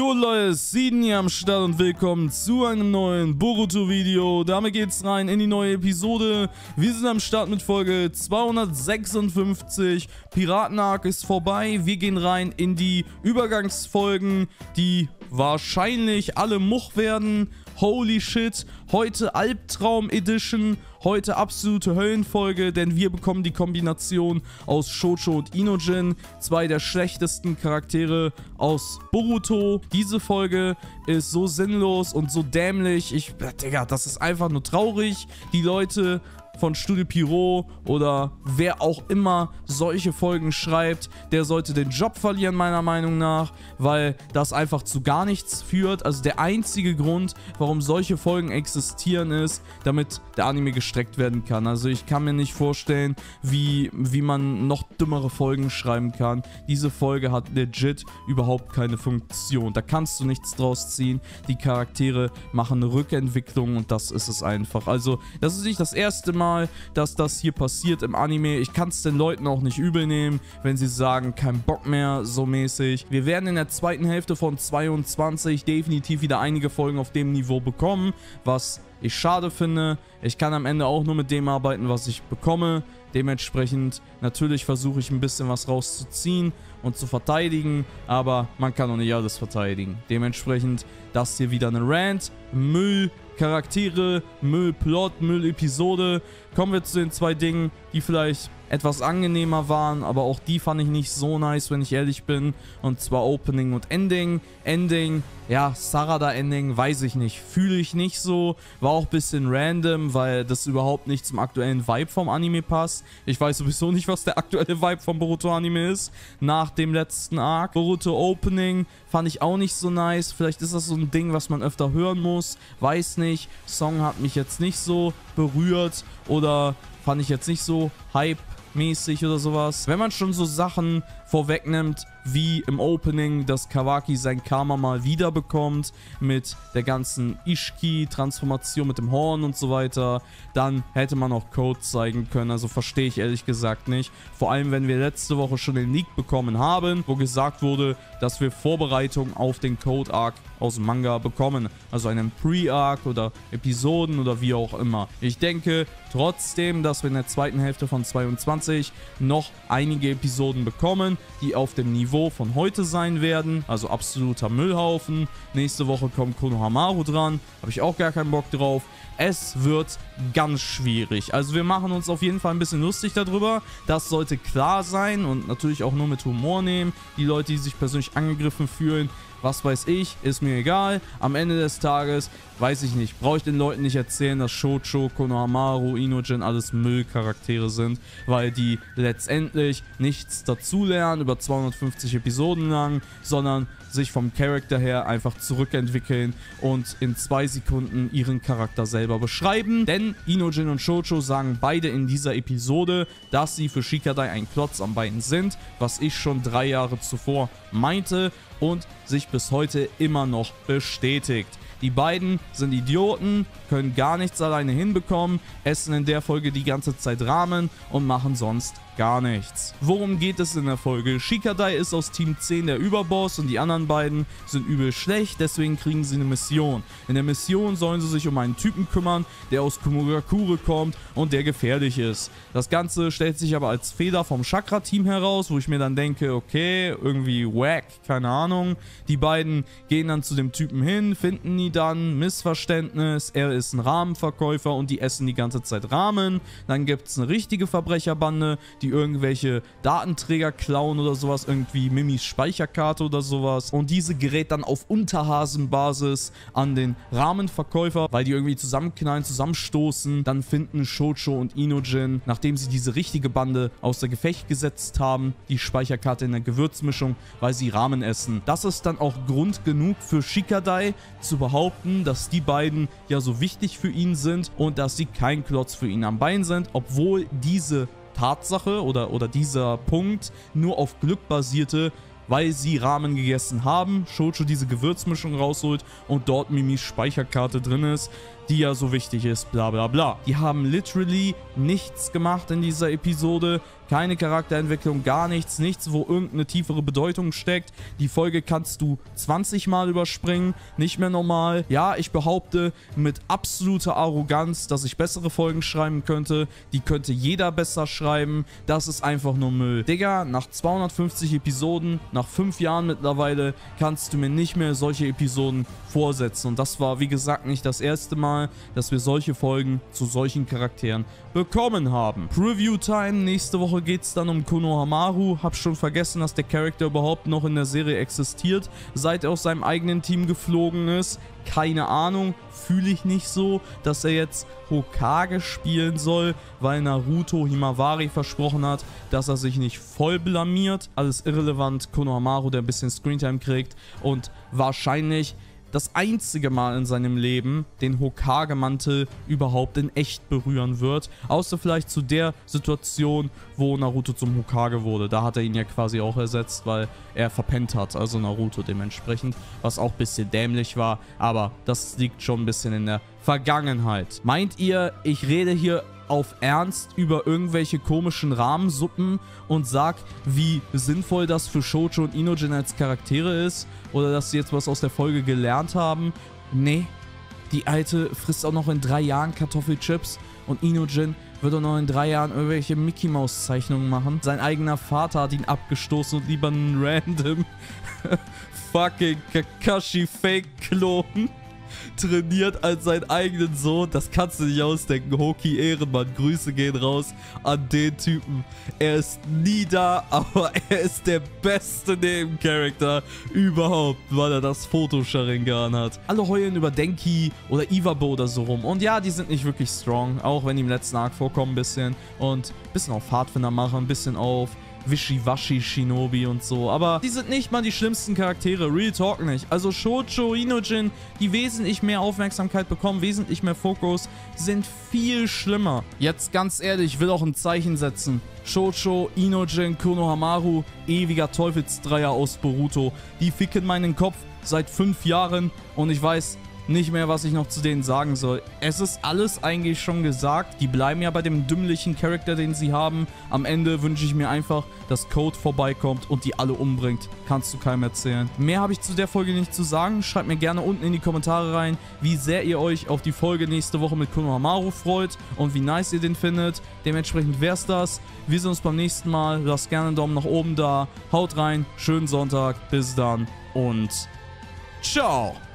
Jo Leute, Sieden hier am Start und willkommen zu einem neuen Boruto-Video. Damit geht's rein in die neue Episode. Wir sind am Start mit Folge 256. Piraten-Arc ist vorbei. Wir gehen rein in die Übergangsfolgen, die wahrscheinlich alle Much werden. Holy shit, heute Albtraum Edition, heute absolute Höllenfolge, denn wir bekommen die Kombination aus Shoujo und Inojin, zwei der schlechtesten Charaktere aus Boruto. Diese Folge ist so sinnlos und so dämlich, Digga, das ist einfach nur traurig. Die Leute von Studio Pierrot oder wer auch immer solche Folgen schreibt, der sollte den Job verlieren, meiner Meinung nach, weil das einfach zu gar nichts führt. Also der einzige Grund, warum solche Folgen existieren, ist, damit der Anime gestreckt werden kann. Also ich kann mir nicht vorstellen, wie man noch dümmere Folgen schreiben kann. Diese Folge hat legit überhaupt keine Funktion. Da kannst du nichts draus ziehen. Die Charaktere machen eine Rückentwicklung und das ist es einfach. Also das ist nicht das erste Mal, dass das hier passiert im Anime. Ich kann es den Leuten auch nicht übel nehmen, wenn sie sagen, kein Bock mehr, so mäßig. Wir werden in der zweiten Hälfte von 22 definitiv wieder einige Folgen auf dem Niveau bekommen, was ich schade finde. Ich kann am Ende auch nur mit dem arbeiten, was ich bekomme. Dementsprechend, natürlich versuche ich ein bisschen was rauszuziehen und zu verteidigen, aber man kann auch nicht alles verteidigen. Dementsprechend, das hier wieder eine Rant, Müll, Charaktere, Müllplot, Müllepisode. Kommen wir zu den zwei Dingen, die vielleicht etwas angenehmer waren, aber auch die fand ich nicht so nice, wenn ich ehrlich bin. Und zwar Opening und Ending. Ending, ja, Sarada-Ending, weiß ich nicht, fühle ich nicht so. War auch ein bisschen random, weil das überhaupt nicht zum aktuellen Vibe vom Anime passt. Ich weiß sowieso nicht, was der aktuelle Vibe vom Boruto-Anime ist, nach dem letzten Arc. Boruto-Opening fand ich auch nicht so nice. Vielleicht ist das so ein Ding, was man öfter hören muss, weiß nicht. Song hat mich jetzt nicht so berührt oder fand ich jetzt nicht so hype-mäßig oder sowas. Wenn man schon so Sachen vorwegnimmt, wie im Opening, dass Kawaki sein Karma mal wieder bekommt, mit der ganzen Ishiki-Transformation mit dem Horn und so weiter, dann hätte man auch Code zeigen können. Also verstehe ich ehrlich gesagt nicht. Vor allem, wenn wir letzte Woche schon den Leak bekommen haben, wo gesagt wurde, dass wir Vorbereitung auf den Code-Arc aus dem Manga bekommen. Also einen Pre-Arc oder Episoden oder wie auch immer. Ich denke trotzdem, dass wir in der zweiten Hälfte von 22 noch einige Episoden bekommen, die auf dem Niveau von heute sein werden. Also absoluter Müllhaufen. Nächste Woche kommt Konohamaru dran. Habe ich auch gar keinen Bock drauf. Es wird ganz schwierig. Also wir machen uns auf jeden Fall ein bisschen lustig darüber. Das sollte klar sein und natürlich auch nur mit Humor nehmen. Die Leute, die sich persönlich angegriffen fühlen, was weiß ich, ist mir egal. Am Ende des Tages, weiß ich nicht, brauche ich den Leuten nicht erzählen, dass Shoujo, Konohamaru, Inojin alles Müllcharaktere sind, weil die letztendlich nichts dazulernen über 250 Episoden lang, sondern sich vom Charakter her einfach zurückentwickeln und in 2 Sekunden ihren Charakter selber beschreiben. Denn Inojin und Shoujo sagen beide in dieser Episode, dass sie für Shikadai ein Klotz am Bein sind, was ich schon 3 Jahre zuvor meinte und sich bis heute immer noch bestätigt. Die beiden sind Idioten, können gar nichts alleine hinbekommen, essen in der Folge die ganze Zeit Ramen und machen sonst gar nichts. Worum geht es in der Folge? Shikadai ist aus Team 10 der Überboss und die anderen beiden sind übel schlecht, deswegen kriegen sie eine Mission. In der Mission sollen sie sich um einen Typen kümmern, der aus Kumogakure kommt und der gefährlich ist. Das Ganze stellt sich aber als Fehler vom Chakra-Team heraus, wo ich mir dann denke, okay, irgendwie wack, keine Ahnung. Die beiden gehen dann zu dem Typen hin, finden ihn dann, Missverständnis, er ist ein Rahmenverkäufer und die essen die ganze Zeit Ramen. Dann gibt es eine richtige Verbrecherbande, die irgendwelche Datenträger klauen oder sowas, irgendwie Mimis Speicherkarte oder sowas. Und diese gerät dann auf Unterhasenbasis an den Rahmenverkäufer, weil die irgendwie zusammenknallen, zusammenstoßen. Dann finden Shoujo und Inojin, nachdem sie diese richtige Bande außer Gefecht gesetzt haben, die Speicherkarte in der Gewürzmischung, weil sie Ramen essen. Das ist dann auch Grund genug für Shikadai zu behaupten, dass die beiden ja so wichtig für ihn sind und dass sie kein Klotz für ihn am Bein sind, obwohl diese Tatsache oder dieser Punkt nur auf Glück basierte, weil sie Ramen gegessen haben, Shoujo diese Gewürzmischung rausholt und dort Mimis Speicherkarte drin ist. die ja so wichtig ist, bla bla bla. Die haben literally nichts gemacht in dieser Episode. Keine Charakterentwicklung, gar nichts. Nichts, wo irgendeine tiefere Bedeutung steckt. Die Folge kannst du 20 Mal überspringen. Nicht mehr normal. Ja, ich behaupte mit absoluter Arroganz, dass ich bessere Folgen schreiben könnte. Die könnte jeder besser schreiben. Das ist einfach nur Müll. Digga, nach 250 Episoden, nach 5 Jahren mittlerweile, kannst du mir nicht mehr solche Episoden vorsetzen. Und das war, wie gesagt, nicht das erste Mal, dass wir solche Folgen zu solchen Charakteren bekommen haben. Preview-Time. Nächste Woche geht es dann um Konohamaru. Hab schon vergessen, dass der Charakter überhaupt noch in der Serie existiert, seit er aus seinem eigenen Team geflogen ist. Keine Ahnung, fühle ich nicht so, dass er jetzt Hokage spielen soll, weil Naruto Himawari versprochen hat, dass er sich nicht voll blamiert. Alles irrelevant. Konohamaru, der ein bisschen Screentime kriegt und wahrscheinlich das einzige Mal in seinem Leben den Hokage-Mantel überhaupt in echt berühren wird. Außer vielleicht zu der Situation, wo Naruto zum Hokage wurde. Da hat er ihn ja quasi auch ersetzt, weil er verpennt hat. Also Naruto dementsprechend. Was auch ein bisschen dämlich war. Aber das liegt schon ein bisschen in der Vergangenheit. Meint ihr, ich rede hier auf Ernst über irgendwelche komischen Rahmensuppen und sag, wie sinnvoll das für Shoujo und Inojin als Charaktere ist? Oder dass sie jetzt was aus der Folge gelernt haben? Nee, die Alte frisst auch noch in 3 Jahren Kartoffelchips und Inojin wird auch noch in 3 Jahren irgendwelche Mickey-Maus-Zeichnungen machen. Sein eigener Vater hat ihn abgestoßen und lieber einen random fucking Kakashi-Fake-Klon trainiert als seinen eigenen Sohn. Das kannst du nicht ausdenken. Hoki Ehrenmann, Grüße gehen raus an den Typen. Er ist nie da, aber er ist der beste Nebencharakter überhaupt, weil er das Foto-Sharingan hat. Alle heulen über Denki oder Iwabo oder so rum. Und ja, die sind nicht wirklich strong, auch wenn die im letzten Arc vorkommen ein bisschen. Und ein bisschen auf Pfadfinder machen, ein bisschen auf Wischiwaschi Shinobi und so. Aber die sind nicht mal die schlimmsten Charaktere. Real Talk nicht. Also Shoujo, Inojin, die wesentlich mehr Aufmerksamkeit bekommen, wesentlich mehr Fokus, sind viel schlimmer. Jetzt ganz ehrlich, ich will auch ein Zeichen setzen. Shoujo, Inojin, Konohamaru, ewiger Teufelsdreier aus Boruto. Die ficken meinen Kopf seit 5 Jahren und ich weiß nicht mehr, was ich noch zu denen sagen soll. Es ist alles eigentlich schon gesagt. Die bleiben ja bei dem dümmlichen Charakter, den sie haben. Am Ende wünsche ich mir einfach, dass Code vorbeikommt und die alle umbringt. Kannst du keinem erzählen. Mehr habe ich zu der Folge nicht zu sagen. Schreibt mir gerne unten in die Kommentare rein, wie sehr ihr euch auf die Folge nächste Woche mit Konohamaru freut und wie nice ihr den findet. Dementsprechend wäre es das. Wir sehen uns beim nächsten Mal. Lasst gerne einen Daumen nach oben da. Haut rein. Schönen Sonntag. Bis dann und ciao.